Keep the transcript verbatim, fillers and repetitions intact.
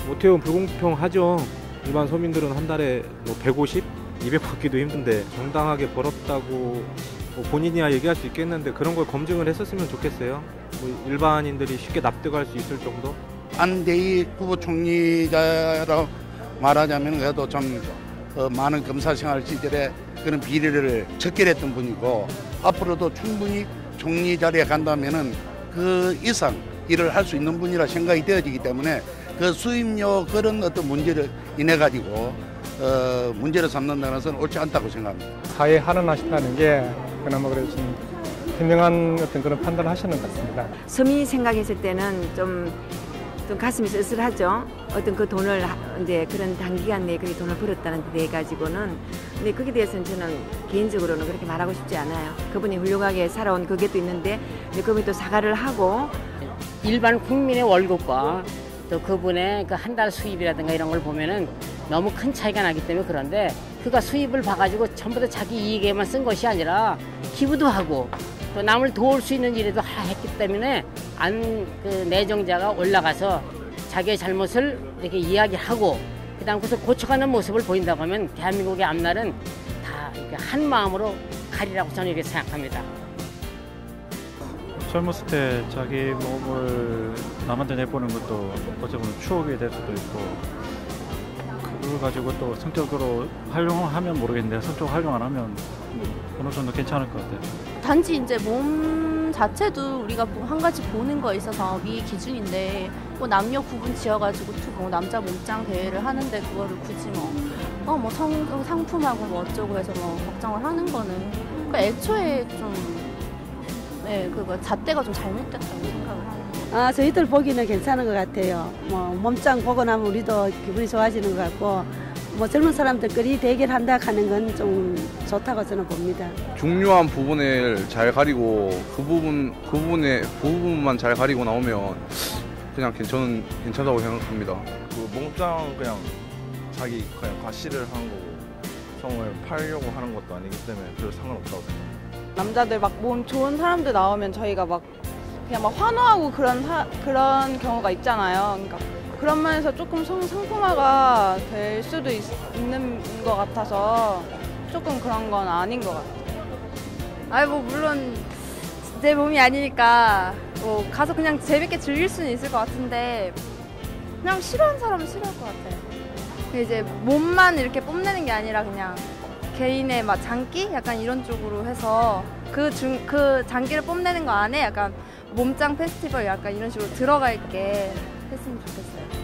어떻게 보면 불공평하죠. 일반 서민들은 한 달에 뭐 백오십, 이백 받기도 힘든데 정당하게 벌었다고 뭐 본인이야 얘기할 수 있겠는데 그런 걸 검증을 했었으면 좋겠어요. 뭐 일반인들이 쉽게 납득할 수 있을 정도? 안대희 후보 총리자라고 말하자면 그래도 좀 어, 많은 검사 생활 시절에 그런 비리를 척결했던 분이고 앞으로도 충분히 총리 자리에 간다면은 그 이상 일을 할 수 있는 분이라 생각이 되어지기 때문에 그 수임료 그런 어떤 문제를 인해 가지고 어, 문제를 삼는다는 것은 옳지 않다고 생각합니다. 사회 할원하신다는 게 그나마 그래도 좀 현명한 어떤 그런 판단을 하시는 것 같습니다. 서민이 생각했을 때는 좀, 좀 가슴이 쓸쓸하죠. 어떤 그 돈을 이제 그런 단기간 내에 그렇게 돈을 벌었다는 데 가지고는. 근데 거기에 대해서는 저는 개인적으로는 그렇게 말하고 싶지 않아요. 그분이 훌륭하게 살아온 그게 또 있는데 그분이 또 사과를 하고 일반 국민의 월급과 또 그분의 그 한 달 수입이라든가 이런 걸 보면은 너무 큰 차이가 나기 때문에 그런데 그가 수입을 봐가지고 전부 다 자기 이익에만 쓴 것이 아니라 기부도 하고 또 남을 도울 수 있는 일에도 했기 때문에 안 그 내정자가 올라가서 자기의 잘못을 이렇게 이야기하고 그다음 그것을 고쳐가는 모습을 보인다고 하면 대한민국의 앞날은 다 이렇게 한 마음으로 가리라고 저는 이렇게 생각합니다. 젊었을 때 자기 몸을 남한테 내보는 것도 어찌 보면 추억이 될 수도 있고 그걸 가지고 또 성적으로 활용하면 모르겠는데 성적 활용 안 하면 어느 정도 괜찮을 것 같아요. 단지 이제 몸 자체도 우리가 뭐 한 가지 보는 거에 있어서 미 기준인데 뭐 남녀 구분 지어가지고 뭐 남자 몸짱 대회를 하는데 그거를 굳이 뭐 어 뭐 상품하고 뭐 어쩌고 해서 뭐 걱정을 하는 거는 그러니까 애초에 좀 네, 그거 잣대가 좀 잘못됐다고 생각을 합니다. 아, 저희들 보기는 괜찮은 것 같아요. 뭐 몸짱 보고 나면 우리도 기분이 좋아지는 것 같고 뭐 젊은 사람들끼리 대결한다 하는 건 좀 좋다고 저는 봅니다. 중요한 부분을 잘 가리고 그 부분 그 부분에 그 부분만 잘 가리고 나오면 그냥 괜찮은 괜찮다고 생각합니다. 그 몸짱 그냥 자기 그냥 과시를 하는 거고 성을 팔려고 하는 것도 아니기 때문에 별 상관없다고 생각합니다. 남자들 막 몸 좋은 사람들 나오면 저희가 막 그냥 막 환호하고 그런 사, 그런 경우가 있잖아요. 그러니까 그런 면에서 조금 성, 상품화가 될 수도 있, 있는 것 같아서 조금 그런 건 아닌 것 같아요. 아니 뭐 물론 내 몸이 아니니까 뭐 가서 그냥 재밌게 즐길 수는 있을 것 같은데 그냥 싫어하는 사람은 싫어할 것 같아요. 이제 몸만 이렇게 뽐내는 게 아니라 그냥 개인의 막 장기? 약간 이런 쪽으로 해서 그, 중, 그 장기를 뽐내는 거 안에 약간 몸짱 페스티벌 약간 이런 식으로 들어가 있게 했으면 좋겠어요.